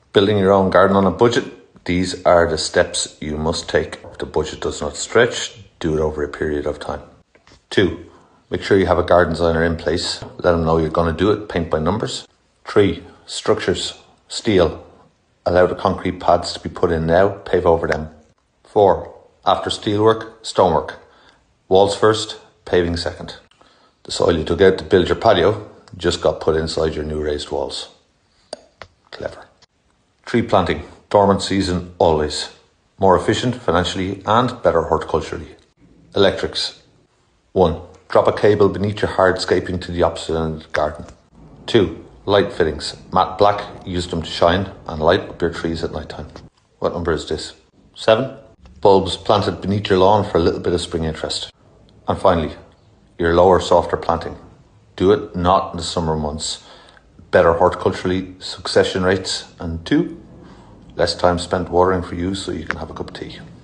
Building your own garden on a budget. These are the steps you must take. If the budget does not stretch, do it over a period of time. 2. Make sure you have a garden designer in place. Let them know you're going to do it. Paint by numbers. 3. Structures. Steel. Allow the concrete pads to be put in now. Pave over them. 4. After steelwork, stonework. Walls first, paving second. The soil you took out to build your patio just got put inside your new raised walls. Clever. Tree planting. Dormant season always. More efficient financially and better horticulturally. Electrics. 1. Drop a cable beneath your hardscaping to the opposite end of the garden. 2. Light fittings. Matte black, use them to shine and light up your trees at night time. What number is this? 7. Bulbs planted beneath your lawn for a little bit of spring interest. And finally, your lower, softer planting. Do it not in the summer months. Better horticulturally, succession rates, and 2, less time spent watering for you so you can have a cup of tea.